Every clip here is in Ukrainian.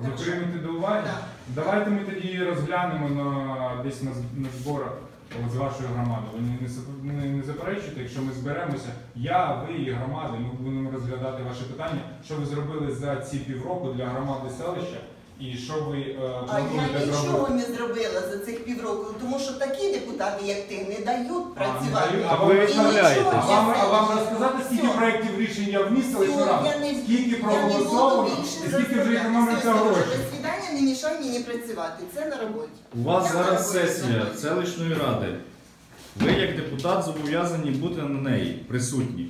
Ви приймете до уваги? Так. Давайте ми тоді розглянемо десь на зборах з вашою громадою. Ви не заперечуєте, якщо ми зберемося, я, ви і громада, ми будемо розглядати ваші питання, що ви зробили за ці півроку для громади селища і що ви А я плануєте нічого зробити. не зробила за цих півроку, тому що такі депутати, як ти, не дають працювати. А ви І відмовляєте. нічого А вам для розказати, скільки Все. проєктів рішень я вніс селищну Все, раду? я не- Скільки я не буду проголосовано більше і скільки вже заставляти. економиться Все, скажу, гроші? до свидання, не мішай мені працювати. Це на роботі. У вас Я на зараз роботі сесія знаходжусь. селищної ради. Ви як депутат зобов'язані бути на неї присутні.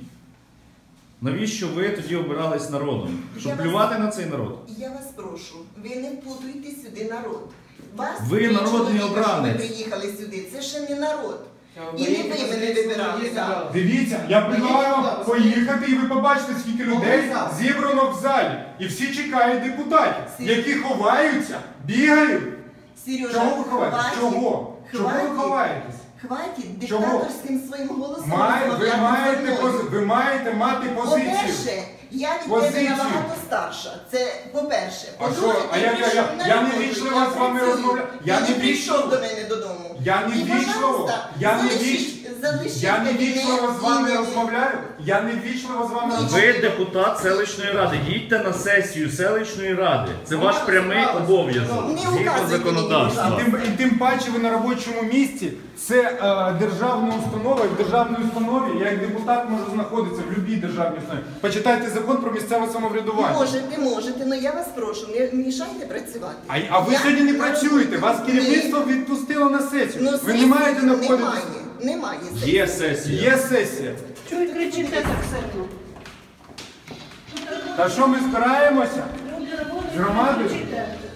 Навіщо ви тоді обирались народом? Щоб Я вас- плювати на цей народ? Я вас прошу, ви не вплутуйте сюди народ. Вас Ви три народний чоловіка, що обранець. Ви приїхали сюди, це ще не народ. І не ви мене вибирали. так. Дивіться, я предлагаю вам поїхати і ви побачите, скільки людей зібрано в залі. І всі чекають депутатів, які ховаються, бігають. Сережа, Чого ви ховаєтесь? хватить, Чого? Чого ви хватить. ховаєтесь? Хватить Чого? диктаторським своїм голосом Ви розмовляти маєте, зі мною. ви маєте мати позицію. По-перше, я від тебе Позицію. набагато старша. Це по-перше. А По-друге, що? А ти я прийшов на не роботу, вічливо я з вами працюю. розмовляю. Я Ти не не прийшов вічливо. до мене додому. Я не І, вічливо. пожалуйста, Я не залишіть Я не кабінет вічливо з вами імені. розмовляю. Я не вічливо з вами Ні. розмовляю. Ви депутат селищної ради. Їдьте на сесію селищної ради. Це ваш прямий обов'язок. Не Згідно указуйте законодавства. мені, І тим паче ви на робочому місці. Це державна установа, і в державній установі я як депутат можу знаходитися в будь-якій державній установі. Почитайте закон про місцеве самоврядування. Можете, але я вас прошу, не мішайте працювати. А ви Я сьогодні не на працюєте, вас роботі. керівництво відпустило на сесію. Ну, Ви сесії не маєте знаходитися. Немає сесії. Є сесія. Є сесія. Чого ви кричите так сильно? Та що ми збираємося? Люди роботи, З громадою? кричите.